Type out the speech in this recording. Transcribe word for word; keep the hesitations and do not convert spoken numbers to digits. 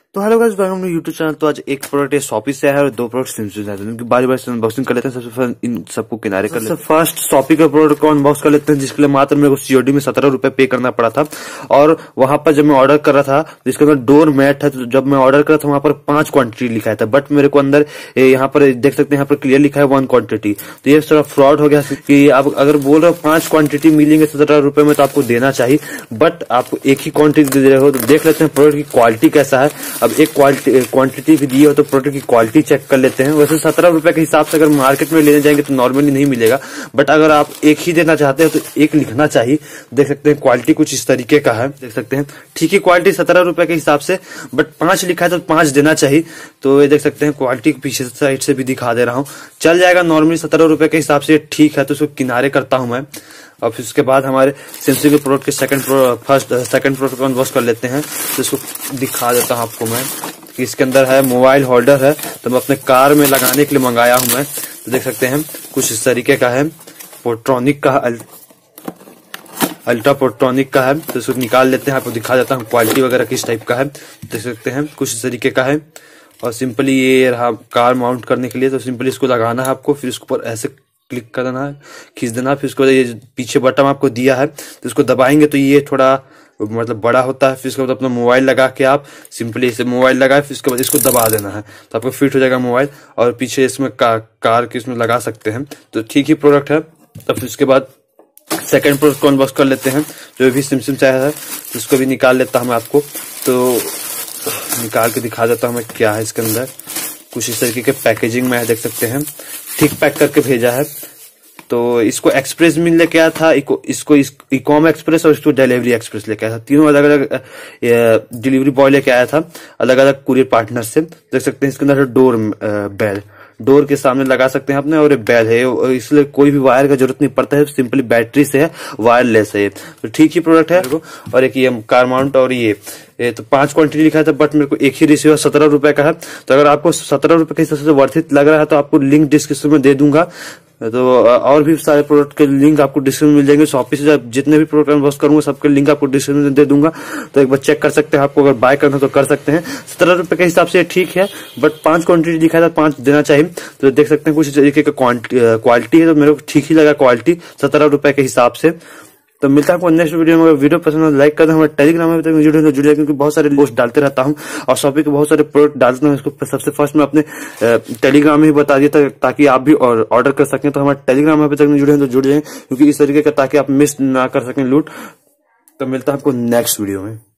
तो hello guys, हम लोग यूट्यूब चैनल। तो आज एक प्रोडक्ट है शॉपी से है और दो प्रोडक्ट सिम्स से है, तो बारी बारी से अनबॉक्सिंग कर लेते हैं। सबसे पहले इन सबको किनारे कर लेते हैं। फर्स्ट शॉपी का प्रोडक्ट को अनबॉक्स कर लेते हैं, जिसके लिए मात्र मेरे को सीओडी में सत्रह रुपए पे करना पड़ा था। और वहां पर जब मैं ऑर्डर कर रहा था, जिसके अंदर डोर मैट है, तो जब मैं ऑर्डर कर रहा था वहां पर पांच क्वांटिटी लिखा था, बट मेरे को अंदर यहाँ पर देख सकते हैं, यहाँ पर क्लियर लिखा है वन क्वांटिटी। तो ये थोड़ा फ्रॉड हो गया कि आप अगर बोल रहे हो पांच क्वांटिटी मिलेंगे सत्रह रुपए में, तो आपको देना चाहिए, बट आपको एक ही क्वांटिटी दे रहे हो। तो देख लेते हैं प्रोडक्ट की क्वालिटी कैसा है। अब एक क्वालिटी क्वांटिटी भी दी हो तो प्रोडक्ट की क्वालिटी चेक कर लेते हैं। वैसे सत्रह रुपए के हिसाब से अगर मार्केट में लेने जाएंगे तो नॉर्मली नहीं मिलेगा, बट अगर आप एक ही देना चाहते हैं तो एक लिखना चाहिए। देख सकते हैं क्वालिटी कुछ इस तरीके का है, देख सकते हैं ठीक है क्वालिटी सत्रह रुपए के हिसाब से, बट पांच लिखा है तो पांच देना चाहिए। तो ये देख सकते हैं क्वालिटी पीछे साइड से भी दिखा दे रहा हूँ, चल जाएगा नॉर्मली सत्रह रुपए के हिसाब से ठीक है। तो उसको किनारे करता हूं मैं। और फिर उसके बाद हमारे सैमसंग के प्रोडक्ट के सेकंड फर्स्ट सेकंड प्रोडक्ट को अनबॉक्स कर लेते हैं। तो इसको दिखा देता हूं आपको मैं कि इसके अंदर है मोबाइल होल्डर है, तो मैं अपने कार में लगाने के लिए मंगाया हूं मैं। तो देख सकते हैं कुछ इस तरीके का है, पोर्ट्रॉनिक का अल, अल्ट्रा पोर्ट्रॉनिक का है। तो इसको निकाल लेते हैं, आपको दिखा देता हूँ क्वालिटी वगैरह किस टाइप का है। देख सकते हैं कुछ इस तरीके का है। और सिंपली ये रहा कार माउंट करने के लिए। तो सिंपली इसको लगाना है आपको, फिर इसके ऊपर ऐसे क्लिक कर देना है, खींच देना है। फिर उसको ये पीछे बटन आपको दिया है, तो इसको दबाएंगे तो ये थोड़ा मतलब बड़ा होता है। फिर उसके बाद अपना मोबाइल लगा के आप सिंपली इसे मोबाइल लगाए, फिर उसके बाद इसको दबा देना है, तो आपको फिट हो जाएगा मोबाइल। और पीछे इसमें का, कार के इसमें लगा सकते हैं। तो ठीक ही प्रोडक्ट है। तब फिर उसके बाद सेकंड प्रोडक्ट को अनबॉक्स कर लेते हैं, जो भी सिम सिम चाहे है। तो इसको भी निकाल लेता हूँ मैं आपको, तो निकाल के दिखा देता हूँ मैं क्या है इसके अंदर। कुछ इस तरीके के पैकेजिंग में है, देख सकते हैं ठीक पैक करके भेजा है। तो इसको एक्सप्रेस में लेके आया था, इको, इसको इकॉम एक्सप्रेस और इसको डिलीवरी एक्सप्रेस लेके आया था। तीनों अलग अलग डिलीवरी बॉय लेके आया था, अलग अलग कुरियर पार्टनर से। देख सकते हैं इसके अंदर डोर बेल, डोर के सामने लगा सकते हैं अपने, और बेल है, इसलिए कोई भी वायर का जरूरत नहीं पड़ता है, सिंपली बैटरी से है, वायरलेस है। तो ठीक ही प्रोडक्ट है। और एक ये कार माउंट और ये ये तो पांच क्वांटिटी लिखा था, बट मेरे को एक ही रिसीवर सत्रह रुपए का है। तो अगर आपको सत्रह रुपए के हिसाब से वर्थित लग रहा है तो आपको लिंक डिस्क्रिप्शन में दे दूंगा। तो और भी सारे प्रोडक्ट के लिंक आपको डिस्क्रिप्शन में मिल जाएंगे। शॉपी से जितने भी प्रोडक्ट अनबॉक्स करूंगा सबके लिंक आपको डिस्क्रिप्शन में दे दूंगा, तो एक बार चेक कर सकते हैं। आपको अगर बाय करना तो कर सकते हैं। सत्रह रुपए के हिसाब से ठीक है, बट पांच क्वांटिटी दिखा था, पांच देना चाहिए। तो देख सकते हैं कुछ तरीके का क्वालिटी है, तो मेरे को ठीक ही लगा क्वालिटी सत्रह रुपए के हिसाब से। तो मिलता है आपको नेक्स्ट वीडियो में। वीडियो पसंद है लाइक कर दो। हमारे टेलीग्राम में जुड़े तो जुड़े, क्योंकि बहुत सारे पोस्ट डालते रहता हूं और शॉपी के बहुत सारे प्रोडक्ट डालते हैं। इसको सबसे फर्स्ट में अपने टेलीग्राम में ही बता दिया था, ताकि आप भी ऑर्डर कर सकें। तो हमारे टेलीग्राम में तक जुड़े हैं तो जुड़ जाए, क्योंकि इस तरीके का, ताकि आप मिस ना कर सकें लूट। तो मिलता है आपको नेक्स्ट वीडियो में।